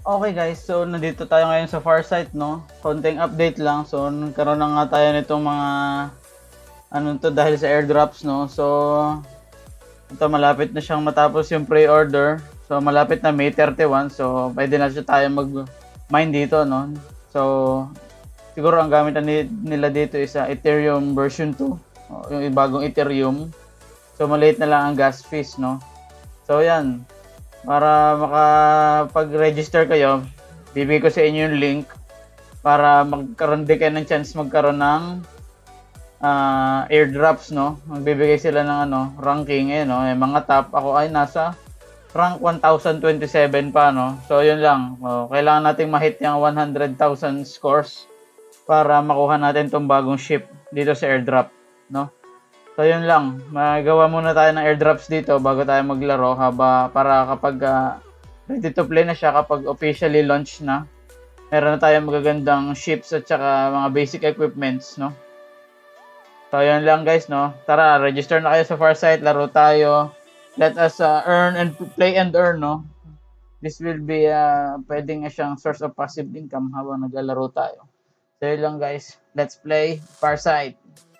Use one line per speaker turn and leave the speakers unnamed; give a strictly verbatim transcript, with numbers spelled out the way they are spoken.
Okay guys, so nandito tayo ngayon sa Farsight, no? Konting update lang. So nagkaroon na nga tayo nitong mga ano to dahil sa airdrops, no? So ito malapit na siyang matapos yung pre-order. So malapit na May thirty-one. So pwede na siya tayo mag-mine dito, no? So siguro ang gamit na nila dito is uh, Ethereum version two, yung bagong Ethereum. So maliit na lang ang gas fees, no? So yan, para makapag-register kayo, bibigay ko sa inyo yung link para magkaroon din kayo ng chance magkaroon ng uh, airdrops, no? Magbibigay sila ng ano, ranking, eh, no? Yung mga top, ako ay nasa rank one thousand twenty-seven pa, no? So yun lang, oh, kailangan nating ma-hit yung one hundred thousand scores para makuha natin tong bagong ship dito sa airdrop, no? So yun lang, magawa muna tayo ng airdrops dito bago tayo maglaro haba para kapag uh, ready to play na siya, kapag officially launch na, meron na tayong magagandang ships at saka mga basic equipments, no? So yun lang guys, no? Tara, register na kayo sa Farsight, laro tayo. Let us uh, earn and play and earn, no? This will be uh, pwedeng siyang source of passive income habang naglalaro tayo. So yun lang guys, let's play Farsight.